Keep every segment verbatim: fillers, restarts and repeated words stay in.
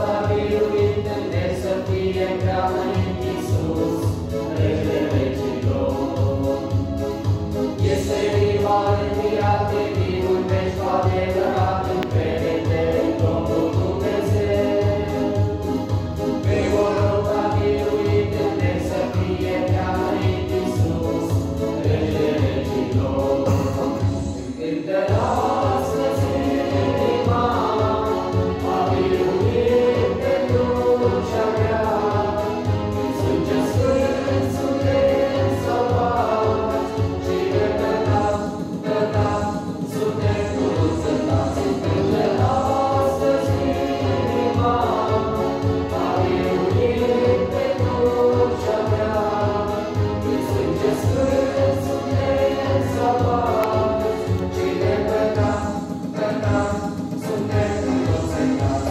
biruit în cer să fie preamărit Iisus, Regele Regilor. Este viva înviat de viul veci cu adevărat, încrede-te în Domnul Dumnezeu. Pe Golgota biruit în cer să fie preamărit Iisus, Regele Regilor. Cântă astăzi inima, a biruit pe crucea grea, în sânge sfânt suntem salvați și de cântat, cântat, suntem cruțătați. Cântă astăzi inima, a biruit pe crucea grea, în sânge sfânt suntem salvați și de cântat, cântat, suntem cruțătați.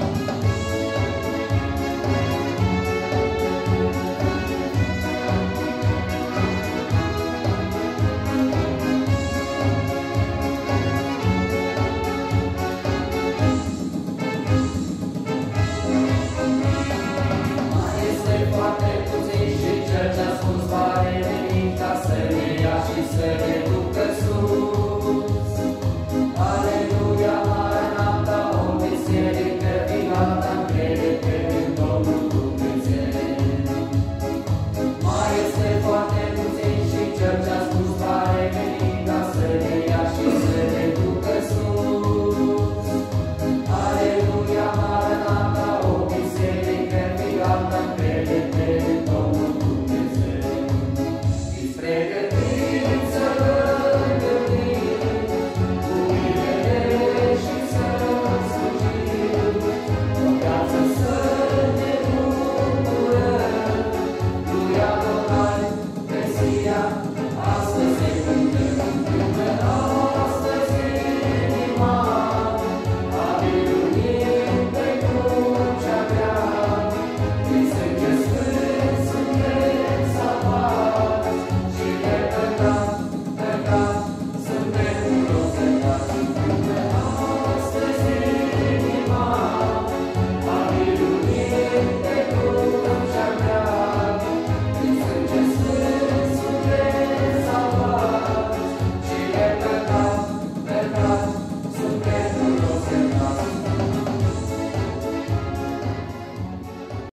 Mai este foarte puțin și cel ce-ascuns va reveni ca să ne ia și să ne